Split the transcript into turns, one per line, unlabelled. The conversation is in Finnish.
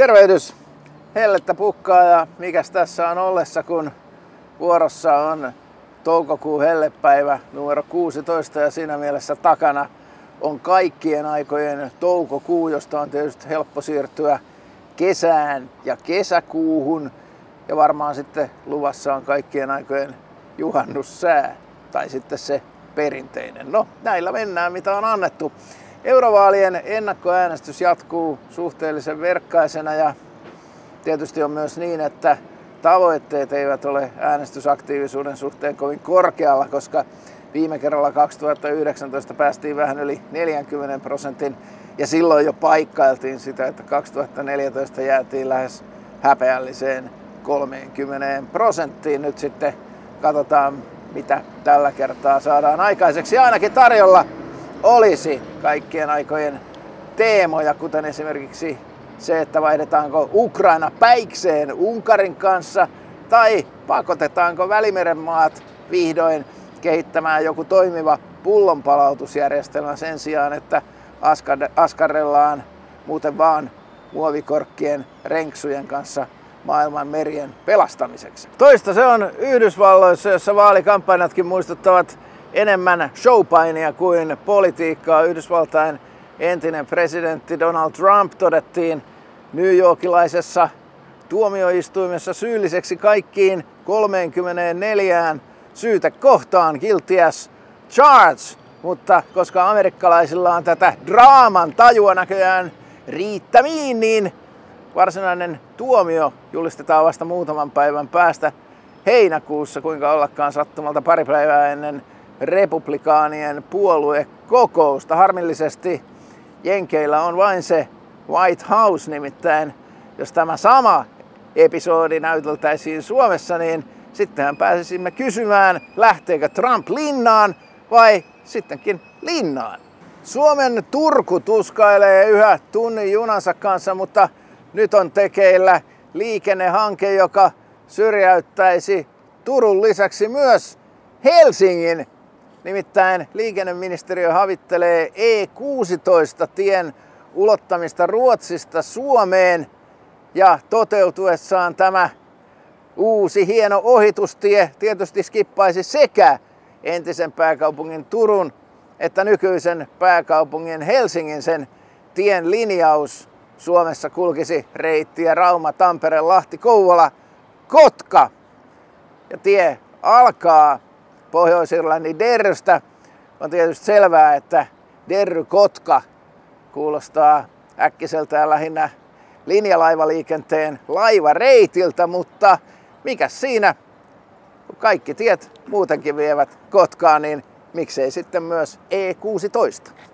Tervehdys! Hellettä pukkaa ja mikäs tässä on ollessa, kun vuorossa on toukokuun hellepäivä numero 16 ja siinä mielessä takana on kaikkien aikojen toukokuu, josta on tietysti helppo siirtyä kesään ja kesäkuuhun. Ja varmaan sitten luvassa on kaikkien aikojen juhannussää tai sitten se perinteinen. No, näillä mennään mitä on annettu. Eurovaalien ennakkoäänestys jatkuu suhteellisen verkkaisena ja tietysti on myös niin, että tavoitteet eivät ole äänestysaktiivisuuden suhteen kovin korkealla, koska viime kerralla 2019 päästiin vähän yli 40% ja silloin jo paikkailtiin sitä, että 2014 jäätiin lähes häpeälliseen 30%. Nyt sitten katsotaan, mitä tällä kertaa saadaan aikaiseksi. Ainakin tarjolla olisi kaikkien aikojen teemoja, kuten esimerkiksi se, että vaihdetaanko Ukraina päikseen Unkarin kanssa tai pakotetaanko Välimeren maat vihdoin kehittämään joku toimiva pullonpalautusjärjestelmä sen sijaan, että askarrellaan muuten vaan muovikorkkien renksujen kanssa maailman merien pelastamiseksi. Toista se on Yhdysvalloissa, jossa vaalikampanjatkin muistuttavat enemmän showpainia kuin politiikkaa. Yhdysvaltain entinen presidentti Donald Trump todettiin New Yorkilaisessa tuomioistuimessa syylliseksi kaikkiin 34 syytekohtaan, guilty as charged, mutta koska amerikkalaisilla on tätä draaman tajua näköjään riittämiin, niin varsinainen tuomio julistetaan vasta muutaman päivän päästä heinäkuussa, kuinka ollakaan sattumalta pari päivää ennen republikaanien puoluekokousta. Harmillisesti Jenkeillä on vain se White House, nimittäin jos tämä sama episodi näyteltäisiin Suomessa, niin sittenhän pääsisimme kysymään, lähteekö Trump linnaan vai sittenkin linnaan. Suomen Turku tuskailee yhä tunnin junansa kanssa, mutta nyt on tekeillä liikennehanke, joka syrjäyttäisi Turun lisäksi myös Helsingin. Nimittäin liikenneministeriö havittelee E16-tien ulottamista Ruotsista Suomeen ja toteutuessaan tämä uusi hieno ohitustie tietysti skippaisi sekä entisen pääkaupungin Turun että nykyisen pääkaupungin Helsingin. Sen tien linjaus Suomessa kulkisi reittiä Rauma, Tampere, Lahti, Kouvola, Kotka. Ja tie alkaa Pohjois-Irlannin Derrystä. On tietysti selvää, että Derry-Kotka kuulostaa äkkiseltään lähinnä linjalaivaliikenteen laivareitiltä, mutta mikäs siinä, kun kaikki tiet muutenkin vievät Kotkaan, niin miksei sitten myös E16.